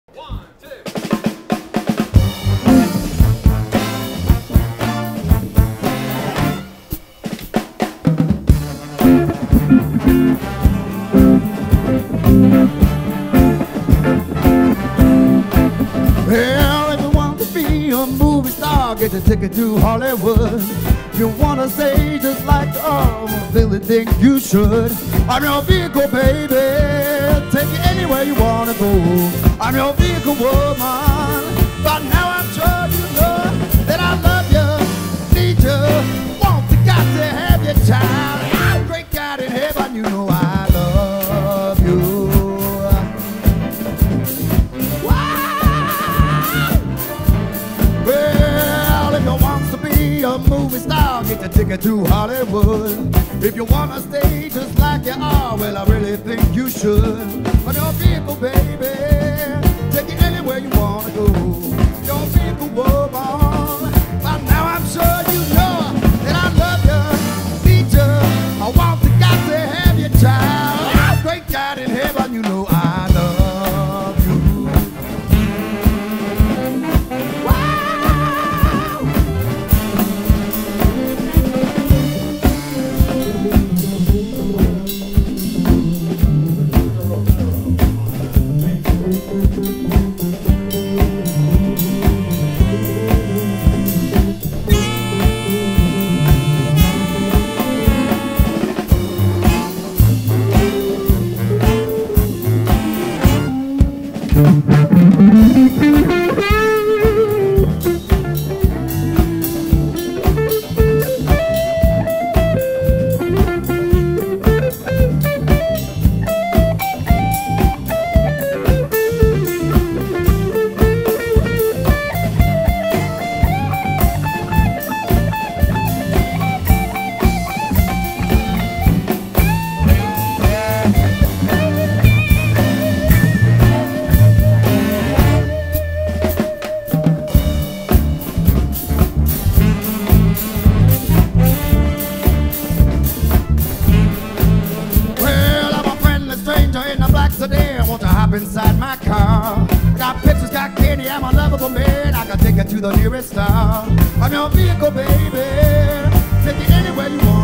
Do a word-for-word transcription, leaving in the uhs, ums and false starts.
One, two. Well, if you want to be a movie star, get your ticket to Hollywood. If you want to stay just like the automobile, think you should. I'm your vehicle, baby. Take you anywhere you want to go. I'm your vehicle, woman. But now I'm sure you know that I love you, need you, want to, got to have your child. I'm a great God in heaven, you know I love you. Well, if you want to be a movie star, get your ticket to Hollywood. If you want to stay just like you are, well, I really think you should. But your vehicle, baby, take you anywhere you want to go. Your vehicle, woman. But now I'm sure you know that I love you, need you, I want to, got to have your child. Oh, great God in heaven, you know I love you. Inside my car, got pictures, got candy, I'm a lovable man. I can take you to the nearest star. I'm your vehicle, baby. Take you anywhere you want.